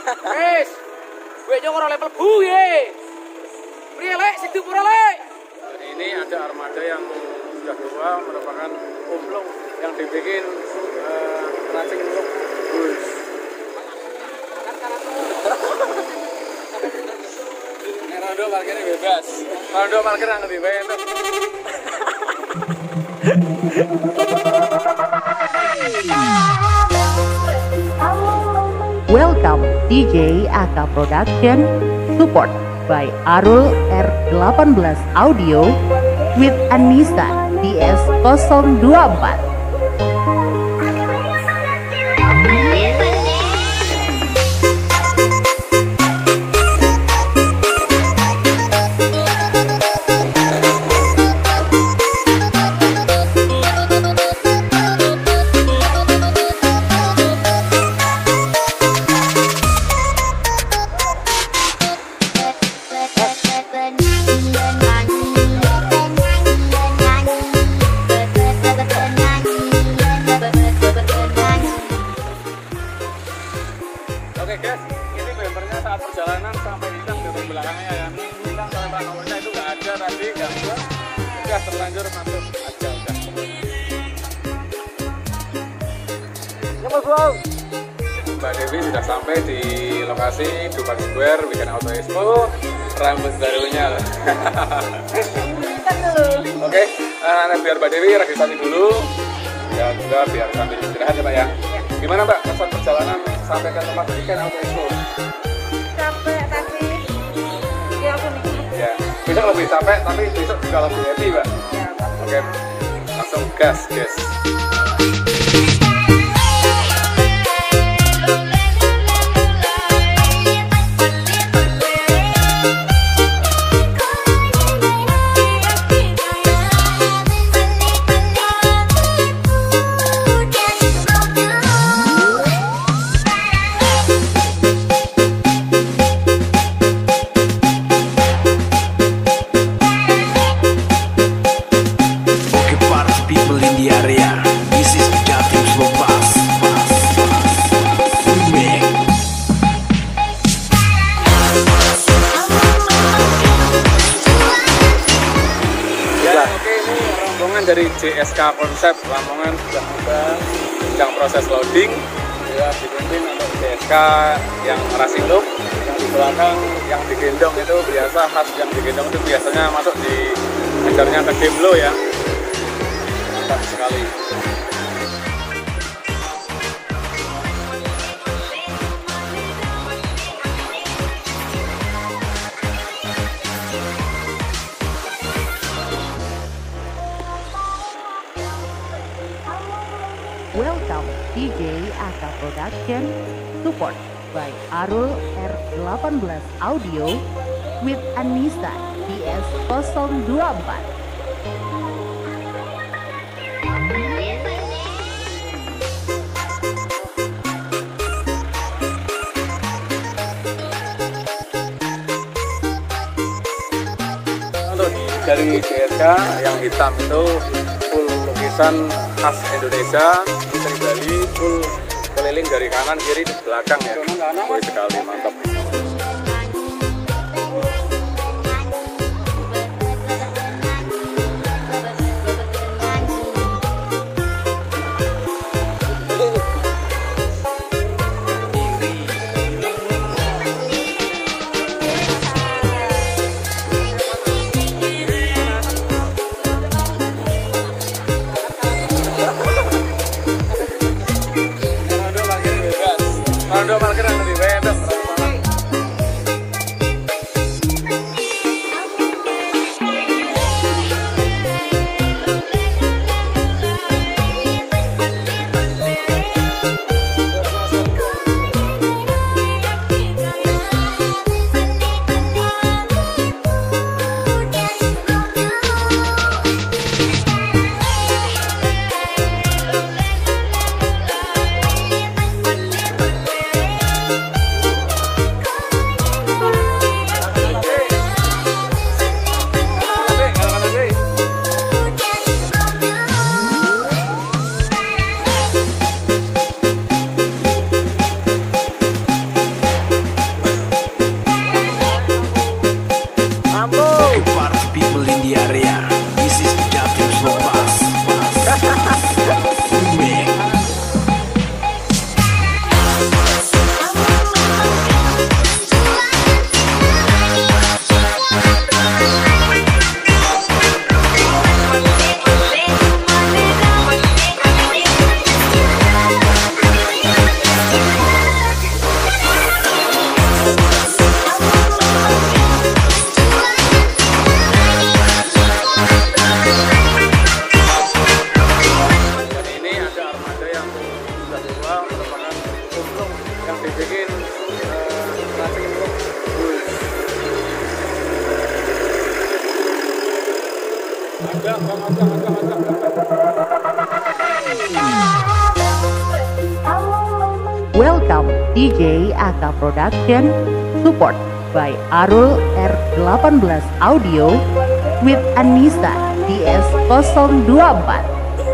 Wis. Gue nyokor level bu ye. Priye lek sidu pura lek. Ini ada armada yang sudah tua merupakan umplung yang dibikin racing umplung. Rondo parkirnya bebas. Rondo parkir yang lebih baik itu. Welcome DJ Aka Production, support by Arul R18 Audio with Anissa DS024. Oke guys, ini bempernya saat perjalanan sampai hilang di belakangnya ya. Hilang sampai plat nomornya itu nggak ada tadi, nggak ada. Udah terlanjur masuk aja udah. Ya Mas Bro. Mbak Dewi sudah sampai di lokasi Dupak Square Weekend Auto Expo. Rambut barunya. Oke, biar Mbak Dewi registrasi dulu. Ya juga biar sambil istirahat ya Pak ya. Gimana Mbak kesan perjalanan sampai ke tempat Weekend Auto Expo? Capek tapi ya aku nikmat. Ya, besok lebih capek tapi besok juga lebih happy Mbak. Ya, Oke, langsung gas guys. Dari JSK Konsep Lamongan sudah ada sedang proses loading ya, dipimpin untuk JSK yang racing look, yang di belakang yang digendong itu biasa khas yang digendong itu biasanya masuk di ajarnya ke Demlo ya, mantap sekali. Welcome DJ Aka Production, support by Arul R18 Audio with Anissa DS024. Untuk dari JSK yang hitam itu full lukisan khas Indonesia, dari Bali, full keliling dari kanan kiri di belakang ya. Wih sekali, mantap. Rondo parkir yang lebih baik itu. dibikin racing truk bus. Welcome DJ Aka Production, support by Arul R18 Audio with Anissa DS024.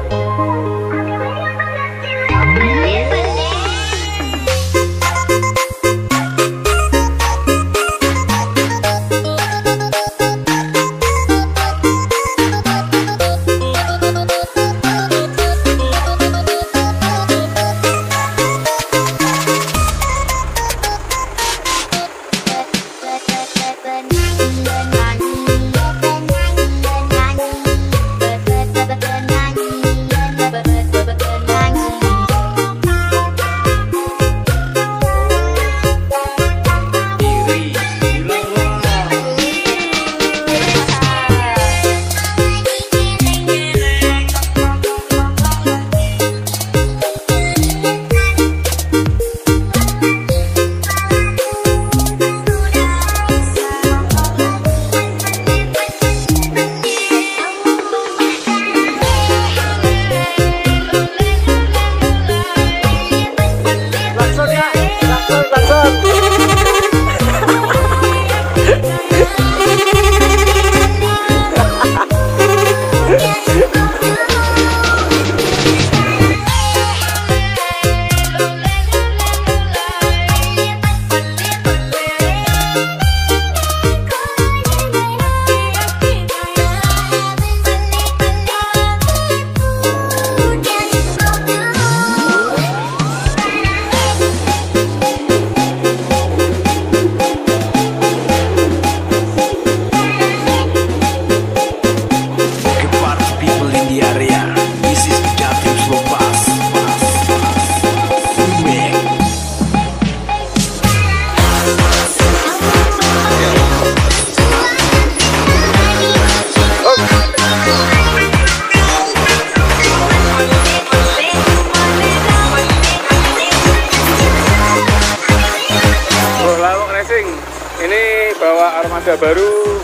Ini bawa armada baru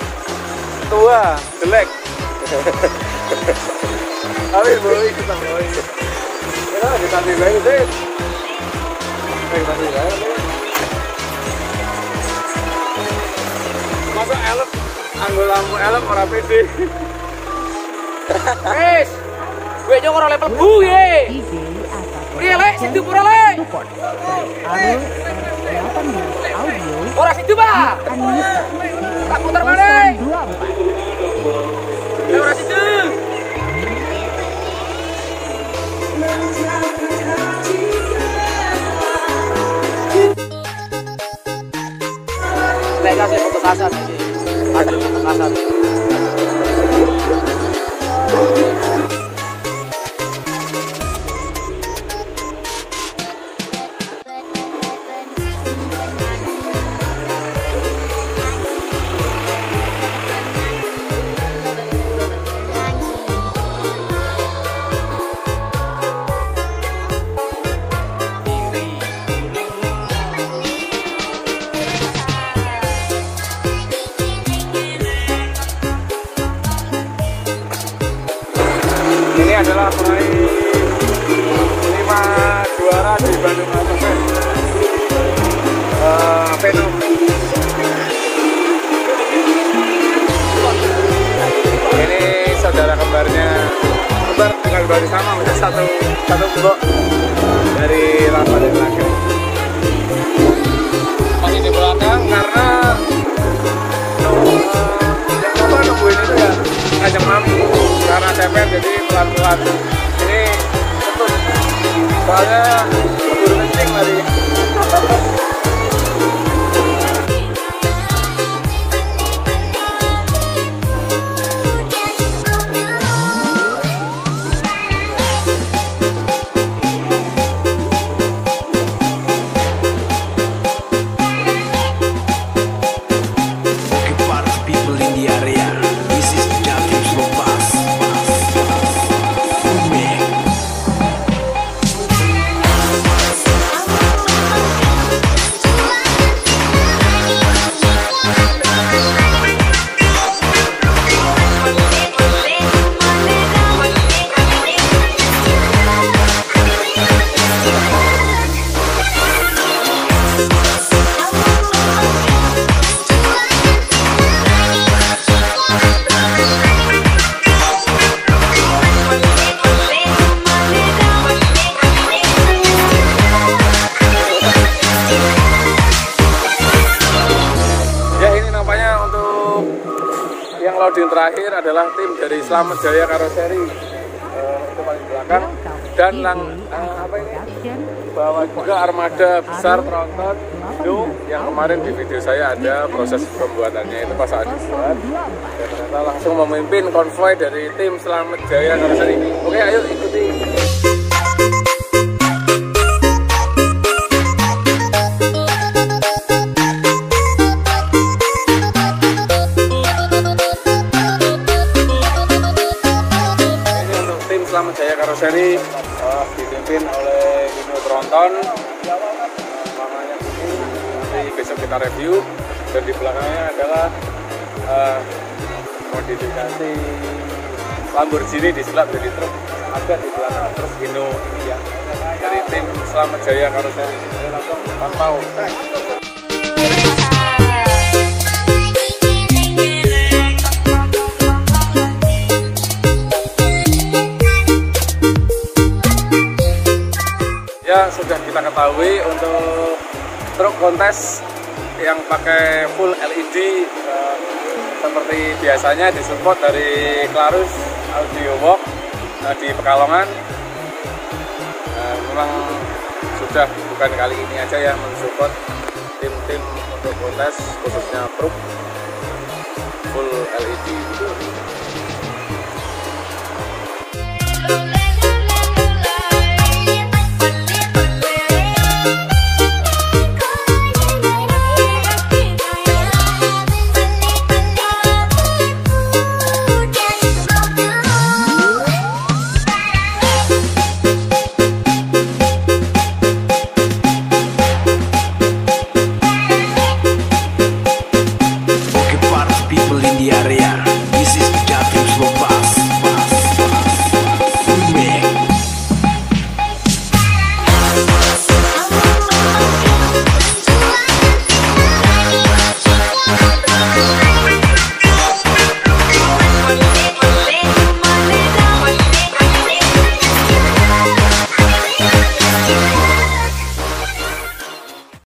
tua jelek. Tapi boleh kita boleh. Kita kita baik deh. Kita baik. Masa elep, anggol lampu elep ora pede. Wes, gue nyong ora level bu ye. Priye lek situ pura lek. Support by Arul R18 Audio Ora situ, Pak. Anissa Tak putar maneh. DS024. Ora situ. Lek kasih foto kasar sih. Ada foto kasar. Ini adalah peraih 5 juara di Bandung Autofest Venom. Ini saudara kembarnya, kembar tinggal baru sama, masih satu mbok dari Lapa dan Laga. Masih di belakang karena nungguin itu ya ngajak mami karena CPR jadi pelan-pelan. Ini betul soalnya keburu kencing tadi. yang loading terakhir adalah tim dari Slamet Jaya Karoseri, itu paling belakang, dan apa ini, bawa juga armada besar tronton Indo yang kemarin di video saya ada proses pembuatannya, itu pas saat dibuat dan ternyata langsung memimpin konvoi dari tim Slamet Jaya Karoseri. Oke, ayo ikuti. Slamet Jaya Karoseri dipimpin oleh Dino Tronton, namanya ini nanti besok kita review, dan di belakangnya adalah modifikasi Lamborghini disulap jadi truk, ada di belakang terus Dino ini ya dari tim Slamet Jaya Karoseri. Jadi langsung pantau. Ya, sudah kita ketahui untuk truk kontes yang pakai full LED seperti biasanya disupport dari Clarus Audio Walk di Pekalongan. Memang sudah bukan kali ini aja yang mensupport tim-tim untuk kontes khususnya truk full LED.